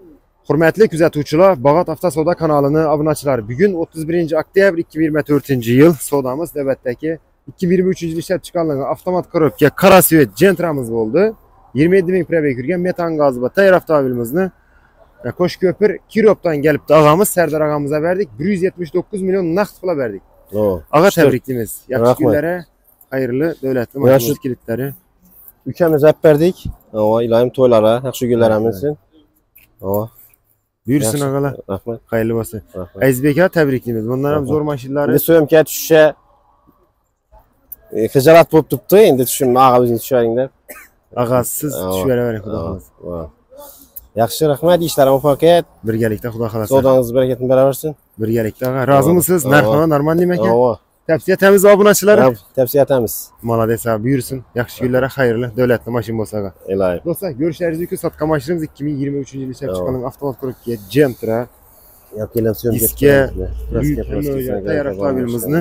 Hürmetli kuzatuvchilar, Bağat Avtosoda kanalını obunachilar. Bugün 31 oktyabr 2024-yil sodamiz navbatdagi 2023-yil ishlab chiqarilgan avtomat korobka qora svet Gentra'miz bo'ldi. 27 ming probeg yurgan metan gazi va tayyor avtomobilimizni Qo'shko'pir Kirovdan kelibdi og'amiz Sardor og'amizga berdik. 179 million naqd pul berdik. Og'a tabriklaymiz. Yaxshi kunlar, xayrli davlatli mashg'ulot kilitlari. Ukamiz olib berdik. Iloyim to'ylari, yaxshi kunlarimiz uchun. Buyursin ağalar. Rahmat. Xayrli bo'lsin. Azizbek aka tabriklaymiz. Bunlar ham zo'r mashinalar. Endi so'mga tushishi xijolat bo'lib turibdi. Endi tushimni og'amizning tusharing deb. Ag'asiz tushavering, xudo xolasa. Yaxshi, rahmat. Ishlaringiz muvaffaqiyat. Birgalikda xudo xolasa. Savdongiz barakatini beraversin. Birgalikda ag'a. Rozimisiz? Narxi normalmi ekan? Tavsiya etamiz obunachilar. Tavsiya etamiz. Молодец, buyursin. Yaxshi kunlar, xayrli davlatli mashina bo'lsa ag'a. Iloyim. Do'stlar, ko'rishlaringiz uchun sotgan mashinamiz 2023-yil ishlab chiqarilgan avtomat korobka Gentra. Diska, tayyor avtomobilimizni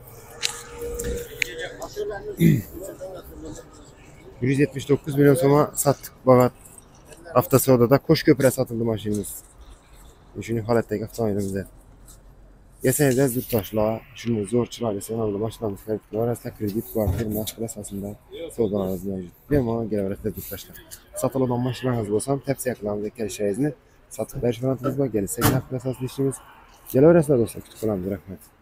179 million so'mga satdik. Bağat Avtosodada Qo'shko'pirga sotildi mashinamiz. Shunday holatdagi avtomobilimizda. Yasayda yurtdoshlar, shunday zo'rchilar esa mana bu mashinamiz orasida kredit kvartir naqd asosida savdolarimiz mavjud. Bemalol kelaverasizlar yurtdoshlar. Sotiladigan mashinangiz bo'lsa ham tavsiya qilamiz kelishingizni. Sotib berish imkoniyatimiz bor. Kelsak naqd asosida ishlaymiz. Kelaverasizlar do'stlar, kutib qolamiz. Rahmat.